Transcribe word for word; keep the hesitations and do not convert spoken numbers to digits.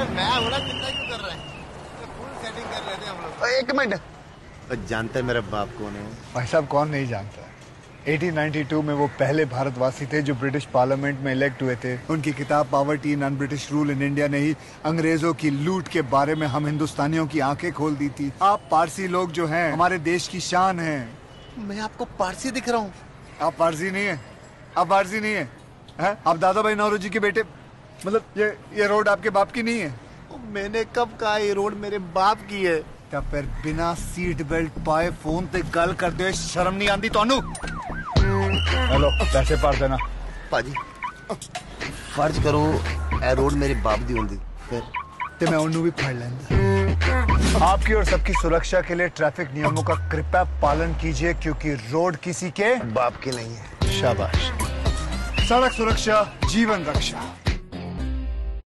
अरे मैं बोला चिंता क्यों कर रहा है? फुल सेटिंग कर लेते हम लोग। एक मिनट, जानते मेरा बाप कौन है? भाई साहब कौन नहीं जानता। अठारह सौ बानवे में वो पहले भारतवासी थे जो ब्रिटिश पार्लियामेंट में इलेक्ट हुए थे। उनकी किताब poverty in un British rule in India ने ही अंग्रेजों की लूट के बारे में हम हिंदुस्तानियों की आंखें खोल दी थी। आप पारसी लोग जो हैं हमारे देश की शान हैं। मैं आपको पारसी दिख रहा हूँ? आप पारसी नहीं है, आप पारसी नहीं है, है? आप दादा भाई नौरोजी के बेटे, मतलब ये ये रोड आपके बाप की नहीं है? मैंने कब कहा ये रोड मेरे बाप की है? क्या फिर बिना सीट बेल्ट पाए फोन पे गल कर दे, शर्म नहीं आती तोनू? हेलो, पैसे पार देना। पाजी फर्ज करो ए रोड मेरे बाप दी होंदी फिर ते मैं उन्नू भी फाड़ लेंदा। आपकी और सबकी सुरक्षा के लिए ट्रैफिक नियमों का कृपया पालन कीजिए, क्योंकि रोड किसी के बाप के नहीं है। शाबाश। सड़क सुरक्षा जीवन रक्षा।